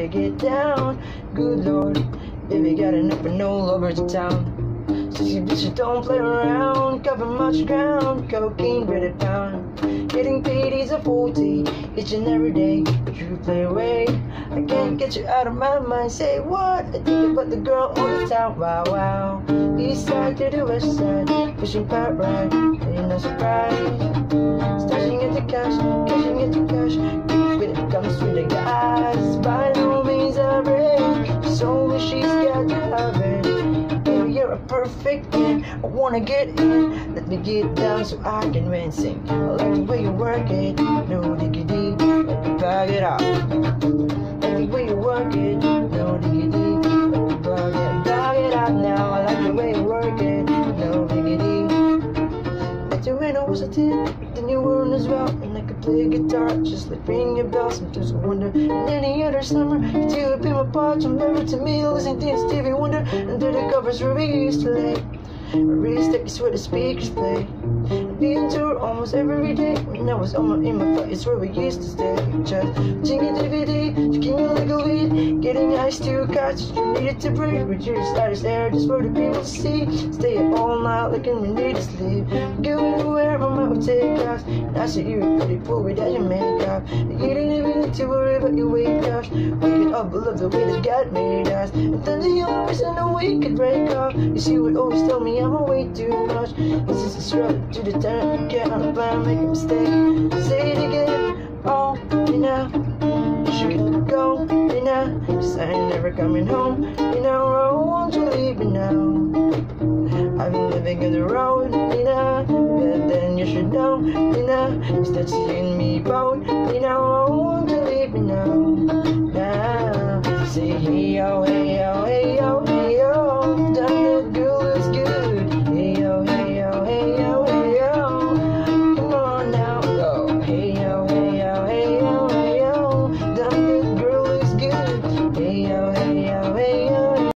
to get down. Good Lord, baby got enough and all over the town. So you bitches don't play around, cover much ground, cocaine by the pound. Getting paid is a 40, each and every day. You play away, I can't get you out of my mind. Say what? I think about the girl all the time. Wow, wow. East side to the west side, pushing part right, ain't no surprise. Stashing at the cash, cashing at the cash. When it comes to the guys, by no means average. So when she's got to have it. You're a perfect man, I wanna get in. Let me get down so I can win. Sing, I like the way you work it. No diggity, let me bag it up. Like the way you work it. No diggity, let me bag it up now. I like the way you work it. No diggity. Back to when I was a teen, then you weren't as well. And I could play guitar, just like ringing bells. Sometimes I wonder, in any other summer, if you would be my part. Remember to me, listening to Stevie Wonder under the covers where we used to lay. I really stick is where the speakers play. I'd be on tour almost every day. When I was in my flight, it's where we used to stay. Just singing DVD, drinking illegal weed, getting iced to catch. You needed to breathe, but you just started there just for the people to see. Stay up all night looking we need to sleep. Going anywhere, my mind would take us. And I said you were pretty cool without your makeup. And you didn't even need to worry about your weight loss. Waking up, I love the way that God made us. And then the only reason that we could break up. You see, would always tell me I'm away too much. This is a struggle to the time. Get on a plan, make a mistake. Say it again, oh, you know. You should go, you know. Cause I ain't never coming home, you know. Oh, won't you leave me now? I've been living on the road, you know. But then you should know, you know. Instead seeing me both, you know. Oh, won't you leave me now? Now, say hey, oh, hey, oh, hey,